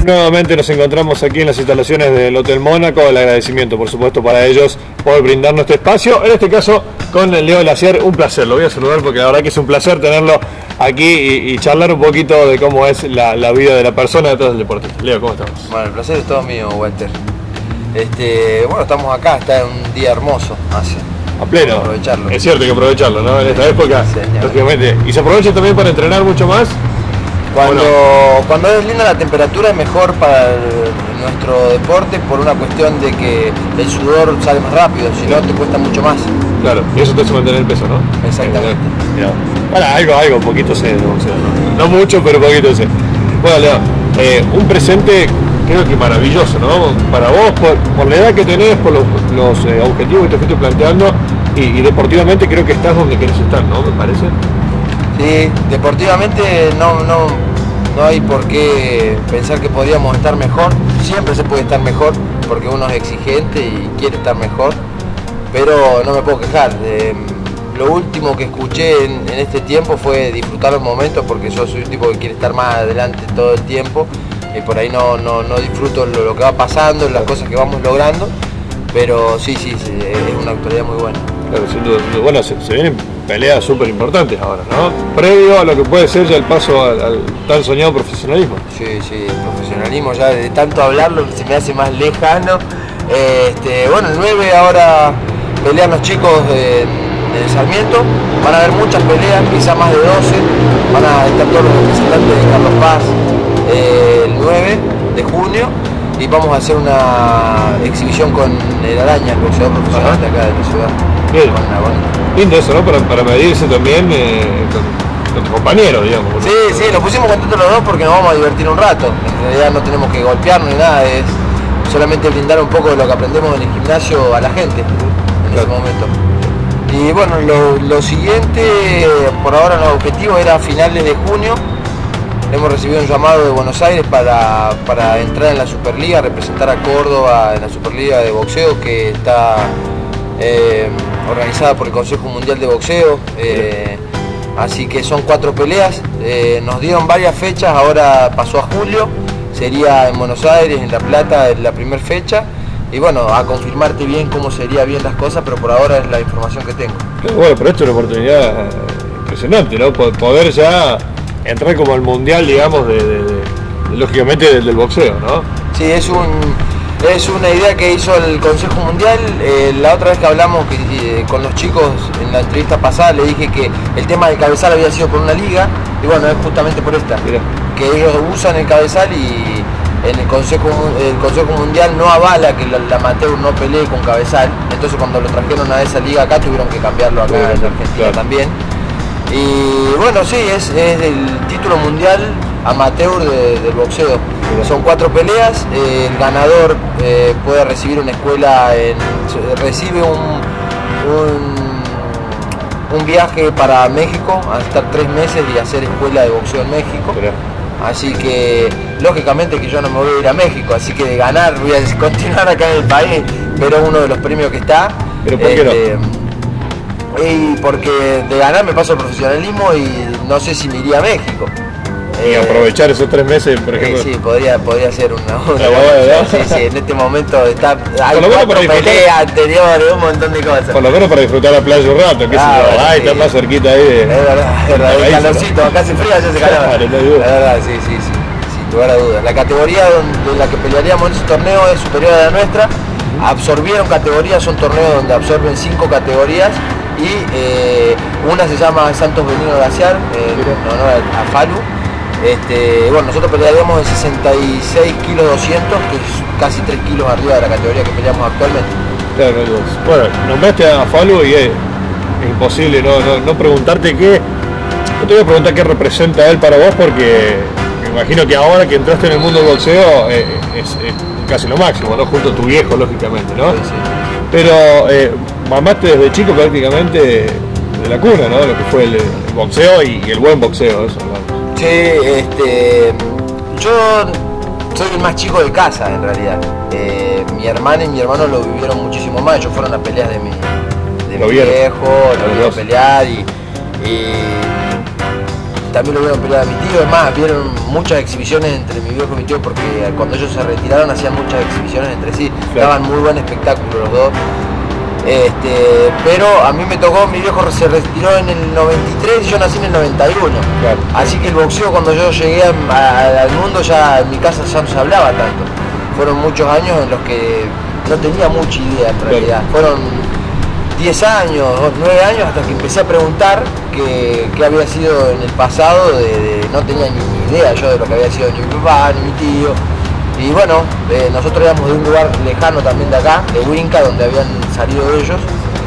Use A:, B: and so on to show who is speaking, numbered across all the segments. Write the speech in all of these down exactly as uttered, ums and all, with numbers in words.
A: Nuevamente nos encontramos aquí en las instalaciones del Hotel Mónaco. El agradecimiento, por supuesto, para ellos por brindarnos este espacio. En este caso, con Leo Lacier, un placer. Lo voy a saludar porque la verdad que es un placer tenerlo aquí y, y charlar un poquito de cómo es la, la vida de la persona detrás del deporte. Leo, ¿cómo estamos?
B: Bueno, el placer es todo mío, Walter. Este, bueno, estamos acá, está un día hermoso, hace.
A: A pleno.
B: Aprovecharlo.
A: Es cierto que aprovecharlo, ¿no? En esta
B: Sí,
A: época,
B: señor.
A: lógicamente. ¿Y se aprovecha también para entrenar mucho más?
B: Cuando,
A: Bueno.
B: cuando es linda la temperatura es mejor para el- nuestro deporte por una cuestión de que el sudor sale más rápido, si no te cuesta mucho más.
A: Claro, y eso te hace mantener el peso, ¿no?
B: Exactamente.
A: Mira, bueno, algo, algo, poquito sé, ¿no? O sea, no, no mucho, pero poquito sé. Bueno, Leo, eh, un presente creo que maravilloso, ¿no? Para vos, por, por la edad que tenés, por los, los eh, objetivos que te fuiste planteando y, y deportivamente creo que estás donde querés estar, ¿no? Me parece.
B: Sí, deportivamente no, no, no hay por qué pensar que podríamos estar mejor. Siempre se puede estar mejor porque uno es exigente y quiere estar mejor, pero no me puedo quejar. Eh, lo último que escuché en, en este tiempo fue disfrutar los momentos, porque yo soy un tipo que quiere estar más adelante todo el tiempo y por ahí no, no, no disfruto lo, lo que va pasando, las cosas que vamos logrando, pero sí, sí, sí, es una actualidad muy buena.
A: Claro, sin duda. Bueno, se, se vienen peleas súper importantes ahora, ¿no? Previo a lo que puede ser ya el paso al, al tan soñado profesionalismo.
B: Sí, sí, el profesionalismo ya de tanto hablarlo se me hace más lejano. Este, bueno, el nueve ahora pelean los chicos de, de Sarmiento, van a haber muchas peleas, quizá más de doce, van a estar todos los representantes de Carlos Paz eh, el nueve de junio y vamos a hacer una exhibición con el Araña, el boxeador profesional de acá de la ciudad.
A: Bien.
B: Con una buena-
A: Lindo eso, ¿no? Para, para medirse también eh, con, con tus compañeros, digamos. ¿no?
B: Sí, sí, nos pusimos contentos los dos porque nos vamos a divertir un rato. En realidad no tenemos que golpearnos ni nada, es solamente brindar un poco de lo que aprendemos en el gimnasio a la gente en ese
A: Claro.
B: momento. Y bueno, lo, lo siguiente, por ahora el objetivo era a finales de junio. Hemos recibido un llamado de Buenos Aires para, para entrar en la Superliga, representar a Córdoba en la Superliga de boxeo que está eh, organizada por el Consejo Mundial de Boxeo. Eh, así que son cuatro peleas, eh, nos dieron varias fechas, ahora pasó a julio, sería en Buenos Aires, en La Plata, en la primera fecha. Y bueno, a confirmarte bien cómo sería bien las cosas, pero por ahora es la información que tengo.
A: Claro, bueno, pero esto es una oportunidad eh, impresionante, ¿no? Po- Poder ya entrar como al mundial, digamos, de, de- de- de- lógicamente del, del boxeo, ¿no?
B: Sí, es un es una idea que hizo el Consejo Mundial. Eh, la otra vez que hablamos que, eh, con los chicos en la entrevista pasada, le dije que el tema del cabezal había sido por una liga, y bueno, es justamente por esta,
A: Mirá.
B: que ellos usan el cabezal y en el Consejo, Mu- el Consejo Mundial no avala que la, la amateur no pelee con cabezal, entonces cuando lo trajeron a esa liga acá tuvieron que cambiarlo acá
A: Claro,
B: en Argentina
A: claro.
B: también. Y bueno, sí, es, es el título mundial amateur de- del boxeo. Son cuatro peleas, eh, el ganador eh, puede recibir una escuela, en, recibe un, un, un viaje para México, a estar tres meses y hacer escuela de boxeo en México.
A: Mirá.
B: Así que lógicamente que yo no me voy a ir a México, así que de ganar voy a continuar acá en el país, pero es uno de los premios que está.
A: Pero ¿por qué no?
B: Este, y porque de ganar me paso al profesionalismo y no sé si me iría a México.
A: Y
B: Eh,
A: aprovechar esos tres meses, por
B: eh,
A: ejemplo.
B: sí, podría, podría ser una, una
A: Está
B: buena
A: bueno,
B: opción.
A: ¿no?
B: Sí, sí, en este momento está, hay
A: Por lo menos
B: cuatro
A: para disfrutar.
B: peleas anteriores, un montón de cosas.
A: Por lo menos para disfrutar la playa un rato, qué sé
B: Ah,
A: yo.
B: bueno,
A: Ay,
B: sí.
A: está más cerquita ahí de...
B: Es verdad, es verdad, el
A: Paraíso,
B: calorcito, acá hace frío, allá hace calor.
A: Claro, no hay duda.
B: Es verdad, sí, sí, sí, sin lugar a dudas. La categoría donde en la que pelearíamos en ese torneo es superior a la nuestra. Absorbieron categorías, son torneos donde absorben cinco categorías y eh, una se llama Santos Benigno Glaciar, eh, en honor a, a Falu. Este, bueno, nosotros pelearíamos en sesenta y seis kilos doscientos, que es casi tres kilos arriba de la categoría que peleamos actualmente.
A: Claro, no hay dudas. Bueno, nombraste a Falu y es, es imposible no, no, no preguntarte qué... No te voy a preguntar qué representa él para vos porque me imagino que ahora que entraste en el mundo del boxeo eh, es, es casi lo máximo, ¿no? Junto a tu viejo, lógicamente, ¿no?
B: Sí, sí.
A: Pero eh, mamaste desde chico prácticamente de la cuna, ¿no? Lo que fue el, el boxeo y, y el buen boxeo, eso, ¿no?
B: Sí, este, yo soy el más chico de casa en realidad. Eh, mi hermana y mi hermano lo vivieron muchísimo más. Ellos fueron a peleas de mi, de
A: Lo
B: mi
A: vieron.
B: viejo,
A: Los
B: lo vieron
A: dos.
B: pelear y, y también lo vieron pelear a mi tío, es más, vieron muchas exhibiciones entre mi viejo y mi tío porque cuando ellos se retiraron hacían muchas exhibiciones entre sí, claro. Daban muy buen espectáculo los dos. Este, pero a mí me tocó, mi viejo se retiró en el noventa y tres y yo nací en el noventa y uno, claro. Así que el boxeo cuando yo llegué a, a, al mundo ya en mi casa ya no se hablaba tanto. Fueron muchos años en los que no tenía mucha idea en realidad, claro. Fueron diez años, nueve años hasta que empecé a preguntar qué había sido en el pasado, de, de, no tenía ni idea yo de lo que había sido ni mi papá ni mi tío. Y bueno, eh, nosotros éramos de un lugar lejano también de acá, de Huinca, donde habían salido ellos.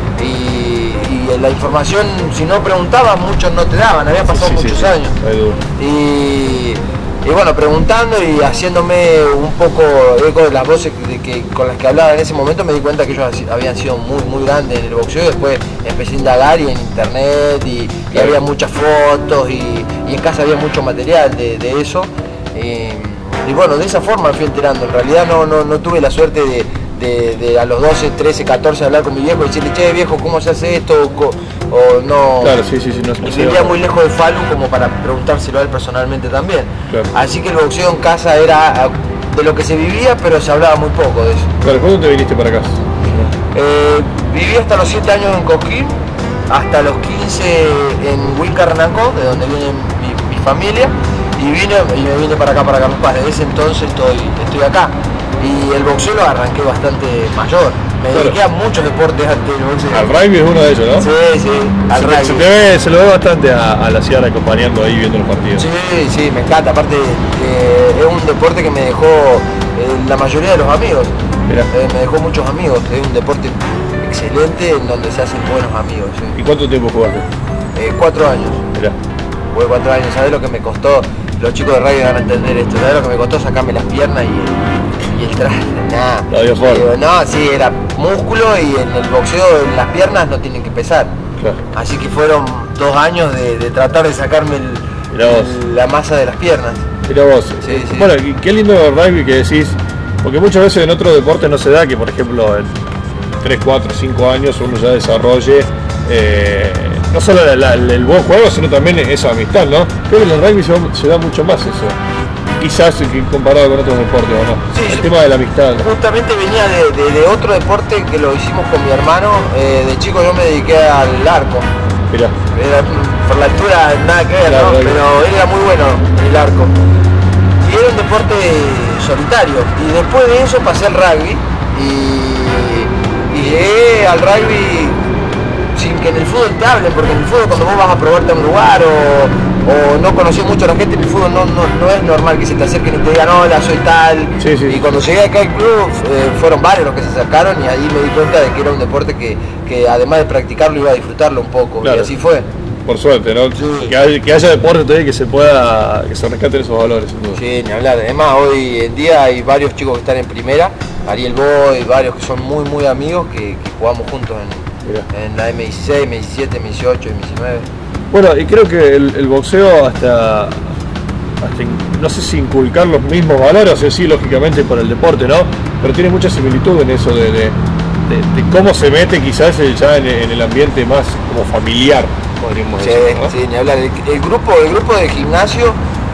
B: Y, y la información, si no preguntabas, muchos no te daban, habían pasado sí, muchos sí, años. Sí. Y, y bueno, preguntando y haciéndome un poco eco de las voces de que, con las que hablaba en ese momento, me di cuenta que ellos habían sido muy, muy grandes en el boxeo. Y después empecé a indagar y en internet, y, y había muchas fotos, y, y en casa había mucho material de, de eso. Y, Y bueno, de esa forma me fui enterando. En realidad no, no, no tuve la suerte de, de, de a los doce, trece, catorce hablar con mi viejo y decirle, che viejo, ¿cómo se hace esto? O, o no.
A: Claro, sí, sí, sí. No,
B: y vivía muy lejos de Falun como para preguntárselo a él personalmente también. Claro. Así que el boxeo en casa era de lo que se vivía, pero se hablaba muy poco de eso.
A: Claro, ¿cuándo te viniste para acá?
B: Eh, viví hasta los siete años en Cosquín, hasta los quince en Huinca Renacó, de donde viene mi, mi familia. Y vine y me vine para acá, para Carlos Paz. Desde ese entonces estoy, estoy acá. Y el boxeo lo arranqué bastante mayor. Me claro. dediqué a muchos deportes antes del boxeo.
A: Al rugby es uno de ellos, ¿no?
B: Sí, sí, al
A: se,
B: rugby.
A: Se, te ve, se lo ve bastante a, a la Ciara acompañando ahí viendo los partidos.
B: Sí, sí, me encanta. Aparte, eh, es un deporte que me dejó eh, la mayoría de los amigos. Eh, me dejó muchos amigos. Es un deporte excelente en donde se hacen buenos amigos. ¿Sí?
A: ¿Y cuánto tiempo jugaste?
B: Eh, cuatro años.
A: Mirá.
B: Jugué cuatro años. ¿Sabés lo que me costó? Los chicos de radio van a entender esto. ¿Sabés lo que me costó sacarme las piernas y el, y el traje? Nada.
A: No,
B: no, sí, era músculo y en el boxeo las piernas no tienen que pesar.
A: Claro.
B: Así que fueron dos años de, de tratar de sacarme el, el, la masa de las piernas.
A: Mira vos.
B: Sí, sí.
A: Bueno, qué lindo el rugby que decís, porque muchas veces en otros deportes no se da que, por ejemplo, en tres, cuatro, cinco años uno ya desarrolle eh, no solo la, la, el buen juego, sino también esa amistad, ¿no? Creo que en el rugby se, se da mucho más eso, quizás comparado con otros deportes, ¿o no?
B: Sí,
A: el
B: sí.
A: tema de la amistad.
B: Justamente venía de, de, de otro deporte que lo hicimos con mi hermano. Eh, de chico yo me dediqué al arco.
A: Mirá.
B: Era, por la altura nada que ver, claro, ¿no? Pero él era muy bueno en el arco. Y era un deporte solitario. Y después de eso pasé al rugby. Y, y llegué al rugby sin que en el fútbol te hablen, porque en el fútbol cuando vos vas a probarte a un lugar o, o no conocés mucho a la gente, en el fútbol no, no, no es normal que se te acerquen y te digan hola, soy tal.
A: Sí, sí.
B: Y cuando llegué acá al club eh, fueron varios los que se acercaron y ahí me di cuenta de que era un deporte que, que además de practicarlo iba a disfrutarlo un poco. Claro. Y así fue.
A: Por suerte, ¿no? Sí. Que, haya, que haya deporte todavía que se pueda, que se rescaten esos valores. ¿No?
B: Sí, ni hablar. Además hoy en día hay varios chicos que están en primera, Ariel Boy, varios que son muy muy amigos que, que jugamos juntos en en la eme dieciséis, eme diecisiete, eme dieciocho, eme diecinueve.
A: Bueno, y creo que el, el boxeo hasta, hasta, no sé si inculcar los mismos valores, o sea, sí, lógicamente por el deporte, ¿no? Pero tiene mucha similitud en eso de, de, de, de cómo se mete quizás ya en, en el ambiente más como familiar, podríamos
B: sí,
A: decir, ¿no?
B: Sí, ni hablar. El, el, grupo, el grupo de gimnasio,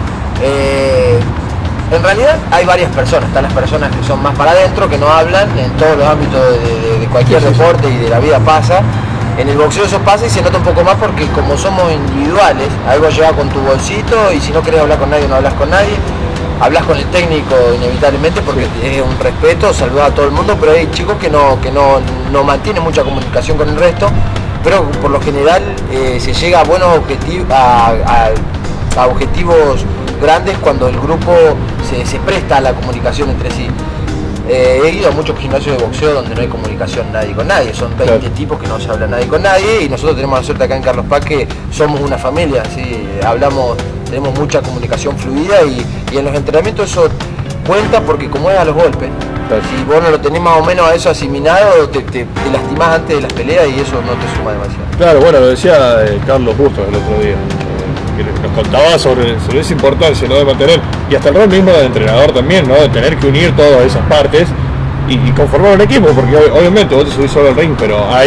B: eh, en realidad hay varias personas. Están las personas que son más para adentro, que no hablan, en todos los ámbitos de, de, de cualquier sí, sí, deporte sí. Y de la vida pasa. En el boxeo eso pasa y se nota un poco más porque como somos individuales, algo llega con tu bolsito y si no querés hablar con nadie no hablas con nadie. Hablas con el técnico inevitablemente porque sí. Es un respeto, saludas a todo el mundo, pero hay chicos que no, que no, no mantienen mucha comunicación con el resto, pero por lo general eh, se llega a buenos objetivos, a, a, a objetivos grandes cuando el grupo se, se presta a la comunicación entre sí. Eh, he ido a muchos gimnasios de boxeo donde no hay comunicación nadie con nadie, son veinte claro. tipos que no se habla nadie con nadie y nosotros tenemos la suerte acá en Carlos Paz que somos una familia, ¿sí? Hablamos, tenemos mucha comunicación fluida y, y en los entrenamientos eso cuenta porque como es a los golpes, claro. Si vos no lo tenés más o menos a eso asimilado, te, te, te lastimás antes de las peleas y eso no te suma demasiado.
A: Claro, bueno, lo decía eh, Carlos Bustos el otro día. Que nos contaba sobre, sobre esa importancia, ¿no? De mantener, y hasta el rol mismo del entrenador también, ¿no? De tener que unir todas esas partes y, y conformar un equipo, porque obviamente vos te subís solo al ring, pero hay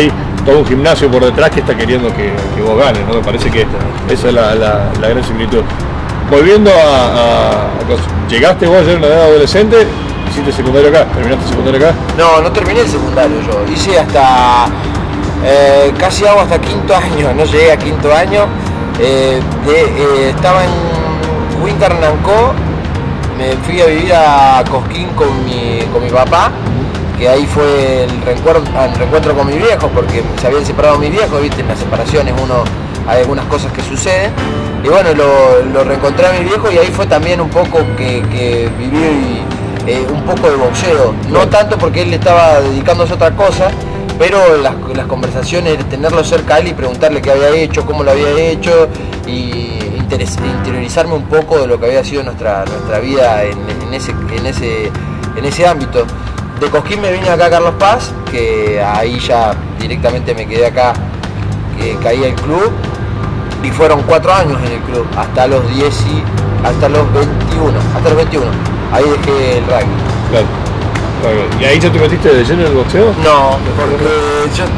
A: todo un gimnasio por detrás que está queriendo que, que vos ganes, ¿no? Me parece que esa es la, la, la gran similitud. Volviendo a, a, a llegaste vos ayer a una edad adolescente, hiciste secundario acá, terminaste secundario acá.
B: No, no terminé el secundario yo, hice hasta, eh, casi hago hasta quinto año, no llegué a quinto año, eh, de, eh, estaba en Huincarnancó, me fui a vivir a Cosquín con mi, con mi papá, que ahí fue el reencuentro, el reencuentro con mis viejos, porque se habían separado mis viejos, viste, en las separaciones uno hay algunas cosas que suceden, y bueno, lo, lo reencontré a mis viejos y ahí fue también un poco que, que viví eh, un poco de boxeo, no tanto porque él estaba dedicándose a otra cosa, pero las, las conversaciones, tenerlo cerca a él y preguntarle qué había hecho, cómo lo había hecho, y interiorizarme un poco de lo que había sido nuestra, nuestra vida en, en, ese, en, ese, en ese ámbito. De Cosquín me vine acá a Carlos Paz, que ahí ya directamente me quedé acá, que caí al club, y fueron cuatro años en el club, hasta los diez y, hasta los veintiuno, hasta los veintiuno, ahí dejé el rugby.
A: Claro. Claro. ¿Y ahí ya te metiste de lleno en el boxeo?
B: No, porque yo,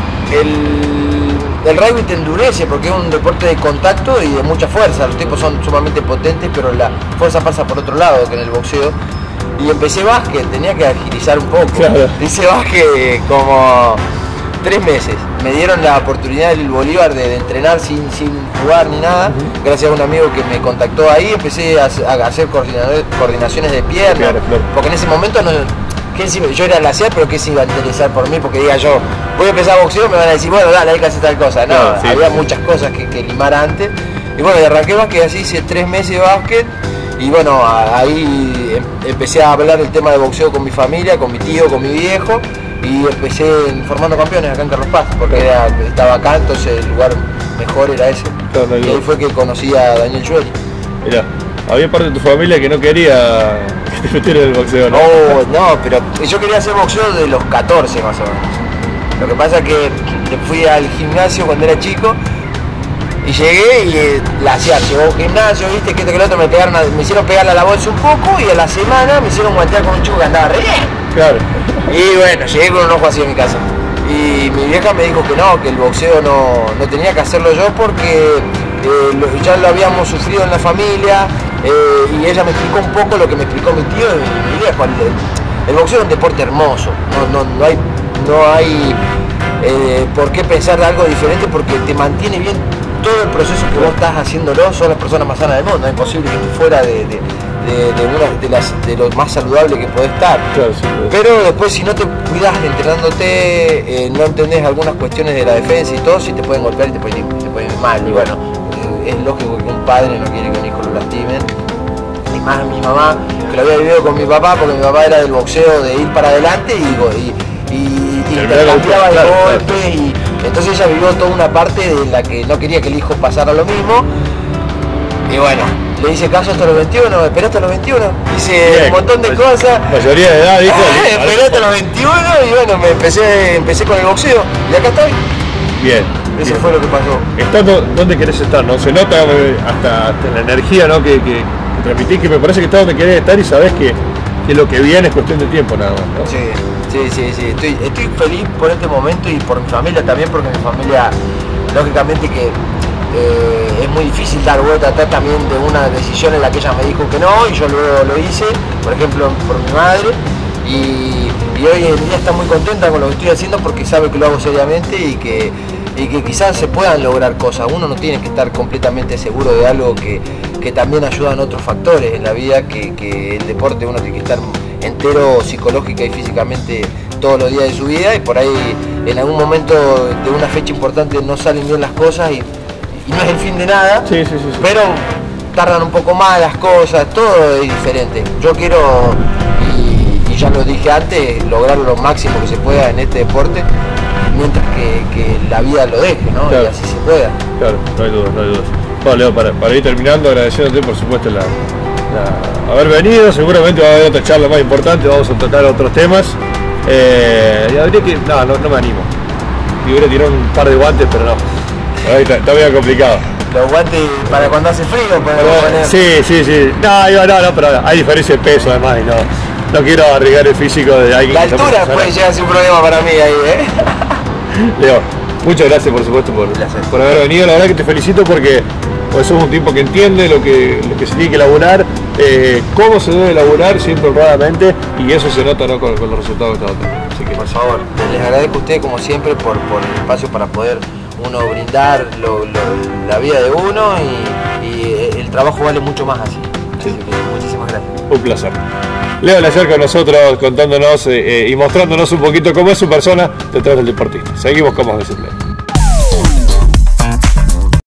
B: el, el rugby te endurece porque es un deporte de contacto y de mucha fuerza, los tipos son sumamente potentes, pero la fuerza pasa por otro lado que en el boxeo. Y empecé básquet, tenía que agilizar un poco.
A: Claro.
B: Hice básquet como tres meses. Me dieron la oportunidad del Bolívar de, de entrenar sin, sin jugar ni nada. Uh-huh. Gracias a un amigo que me contactó ahí, empecé a, a hacer coordinaciones de piernas. Claro, claro. Porque en ese momento no, ¿quién se, yo era glaciar, pero ¿qué se iba a interesar por mí? Porque diga yo, voy a empezar boxeo, me van a decir, bueno, dale, hay que hacer tal cosa. No, claro, sí, había sí. muchas cosas que, que limar antes. Y bueno, y arranqué básquet, así hice tres meses de básquet. Y bueno, ahí empecé a hablar del tema de boxeo con mi familia, con mi tío, con mi viejo, y empecé formando campeones acá en Carlos Paz, porque era, estaba acá, entonces el lugar mejor era ese. Claro, no, y ahí fue que conocí a Daniel Jueli.
A: Mirá, había parte de tu familia que no quería que te metieras en el boxeo, ¿no?
B: Oh, no, pero yo quería hacer boxeo de los catorce más o menos. Lo que pasa es que fui al gimnasio cuando era chico, y llegué y eh, la hacía, llegó a un gimnasio, viste, que esto que lo otro, me, pegaron a, me hicieron pegarle a la bolsa un poco y a la semana me hicieron guantear con un chico que andaba re bien.
A: Claro.
B: Y bueno, llegué con un ojo así en mi casa. Y mi vieja me dijo que no, que el boxeo no, no tenía que hacerlo yo porque eh, lo, ya lo habíamos sufrido en la familia, eh, y ella me explicó un poco lo que me explicó mi tío y mi, mi viejo. El, el boxeo es un deporte hermoso, no, no, no hay, no hay eh, por qué pensar de algo diferente porque te mantiene bien. Todo el proceso que vos estás haciéndolo, son las personas más sanas del mundo, es imposible que estés fuera de, de, de, de, una, de, las, de lo más saludable que podés estar. Claro, sí, claro. Pero después si no te cuidas entrenándote, eh, no entendés algunas cuestiones de la defensa y todo, si te pueden golpear y te pueden ir, te pueden ir mal. Y bueno, eh, es lógico que un padre no quiere que un hijo lo lastimen. Ni más mi mamá, que lo había vivido con mi papá, porque mi papá era del boxeo de ir para adelante y, y, y, y intercambiaba de golpes. Y, entonces ella vivió toda una parte de la que no quería que el hijo pasara lo mismo. Y bueno, le hice caso hasta los veintiuno, esperé hasta los veintiuno, hice bien, un montón de cosas.
A: Mayoría de edad, dijo.
B: Esperé hasta los veintiuno y bueno, me empecé, empecé con el boxeo y acá estoy.
A: Bien.
B: Eso
A: bien.
B: fue lo que pasó.
A: Estando donde querés estar, ¿no? Se nota hasta, hasta la energía, ¿no? que, que, que transmitís, que me parece que estás donde querés estar y sabés que, que lo que viene es cuestión de tiempo nada más, ¿no?
B: Sí. Sí, sí, sí, estoy, estoy feliz por este momento y por mi familia también, porque mi familia, lógicamente que eh, es muy difícil dar vuelta atrás también de una decisión en la que ella me dijo que no, y yo luego lo hice, por ejemplo, por mi madre, y, y hoy en día está muy contenta con lo que estoy haciendo porque sabe que lo hago seriamente y que, y que quizás se puedan lograr cosas. Uno no tiene que estar completamente seguro de algo que, que también ayudan otros factores en la vida, que, que el deporte uno tiene que estar entero psicológica y físicamente todos los días de su vida, y por ahí en algún momento de una fecha importante no salen bien las cosas y, y no es el fin de nada,
A: sí, sí, sí, sí.
B: Pero tardan un poco más las cosas, todo es diferente. Yo quiero, y, y ya lo dije antes, lograr lo máximo que se pueda en este deporte mientras que, que la vida lo deje, ¿no? Claro. Y así se pueda.
A: Claro, no hay dudas, no hay dudas. Bueno, Leo, para, para ir terminando, agradeciéndote por supuesto la La, haber venido, seguramente va a haber otra charla más importante, vamos a tratar otros temas. Eh, ya diría que no, no, no me animo. Y hubiera tirado un par de guantes, pero no. Ahí está, está bien complicado.
B: Los guantes para cuando hace frío, para
A: poner. Sí, sí, sí. No, no, no, pero hay diferencia de peso además y no, no quiero arriesgar el físico de alguien.
B: La altura puede llegar a ser un problema para mí ahí, ¿eh?
A: Leo, muchas gracias por supuesto por, por haber venido. La verdad que te felicito porque pues, sos un tipo que entiende lo que, lo que se tiene que elaborar, eh, cómo se debe elaborar siempre honradamente, y eso se nota, ¿no? con, con los resultados que está dando. Así que,
B: por favor, les agradezco a ustedes como siempre por, por el espacio para poder uno brindar lo, lo, la vida de uno, y, y el trabajo vale mucho más así.
A: Sí.
B: Así que muchísimas gracias.
A: Un placer. Leo Lazier con nosotros contándonos eh, eh, y mostrándonos un poquito cómo es su persona detrás del deportista. Seguimos como decirle.